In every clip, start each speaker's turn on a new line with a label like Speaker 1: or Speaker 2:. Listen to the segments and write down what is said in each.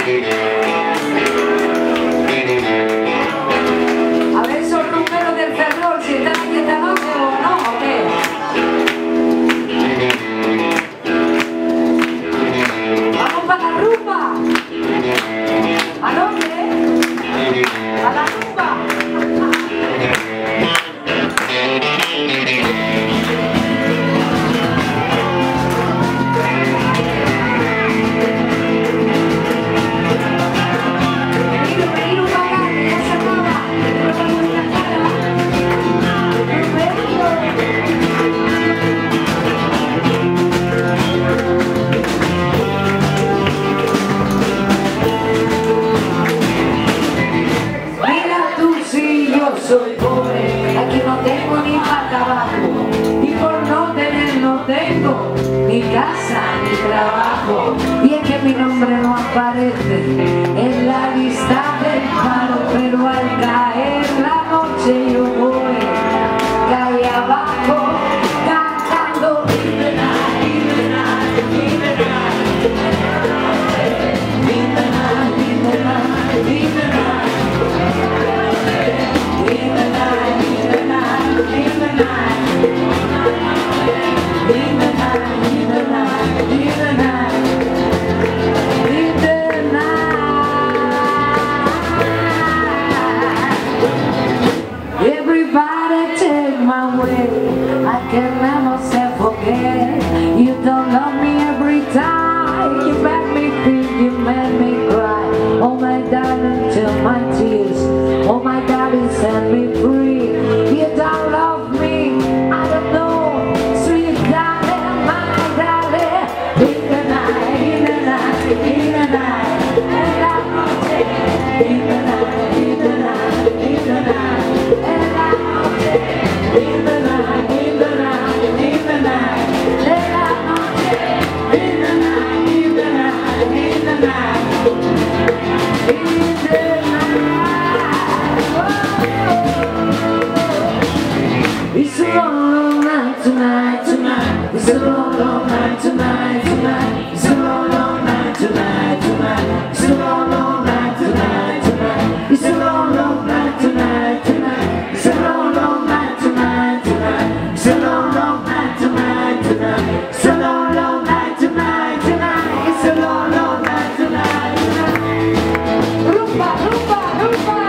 Speaker 1: A ver esos números del Ferrol, si están aquí esta noche o no, ¿o qué? ¡Vamos para la rumba! ¿A dónde? ¡A la rumba! Soy pobre, aquí no tengo ni para trabajo, y por no tener no tengo ni casa ni trabajo, y es que mi nombre no aparece en la lista del paro, pero al caer la noche yo voy calle abajo cantando everybody take my way, I can never say forget. You don't love me every time, you make me feel, you make me cry. Oh my darling, tell my tears, oh my darling, set me free. You don't love me, I don't know, sweet darling, my darling. In the night, in the night, in the night, and I know in the night, in the night, in the night, and I know in the night, in the night, in the night, and I know in the night, in the night, in the night, in the night. It's a long, long night tonight, tonight. It's a long, long night tonight, tonight. It's a long, long night tonight, tonight. It's a long, long night tonight, tonight. It's a long, long night tonight, tonight. It's a long, long night tonight, tonight. It's a long, long night tonight, tonight. It's a long, long night tonight, tonight. It's a long, long night tonight, tonight. Rumba, rumba, rumba.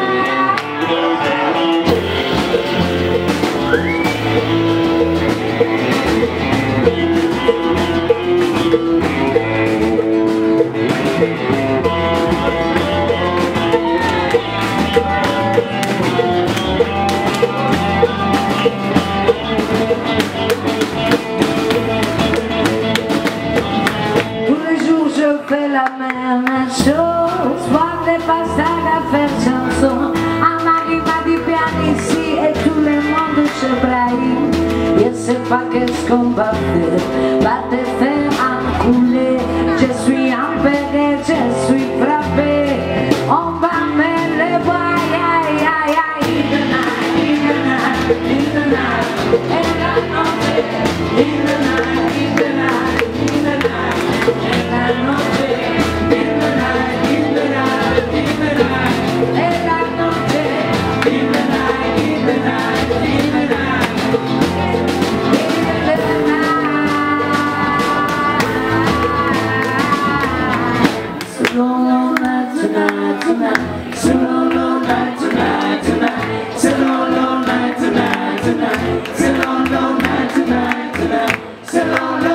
Speaker 1: La même chose, voir des passages à faire chanson. On arrive à du bien ici et tout le monde se braille. Je sais pas qu'est-ce qu'on va faire, va te faire encouler. Je suis empêché, je suis frappé. On va me le voir, aïe, aïe, aïe. In the night, in the night, in the night. En la noche, in the night, in the night, in the night. En la noche. So long,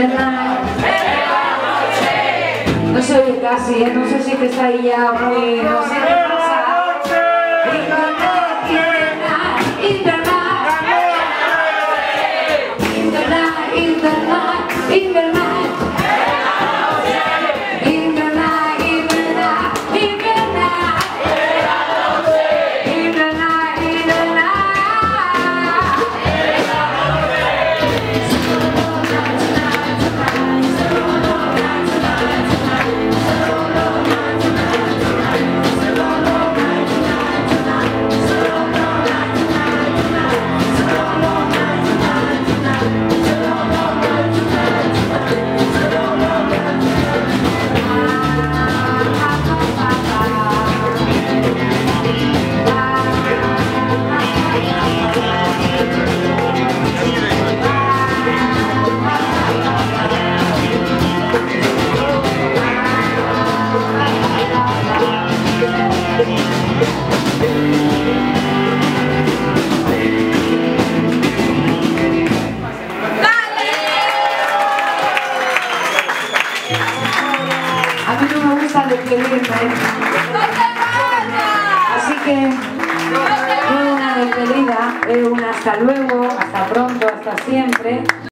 Speaker 1: the night. No se oye casi, no sé si que está ahí ya muy... no sé qué pasa. In the night, in the night, in the night, in the night, in the night. A mí no me gusta despedirme, así que no es una despedida, es un hasta luego, hasta pronto, hasta siempre.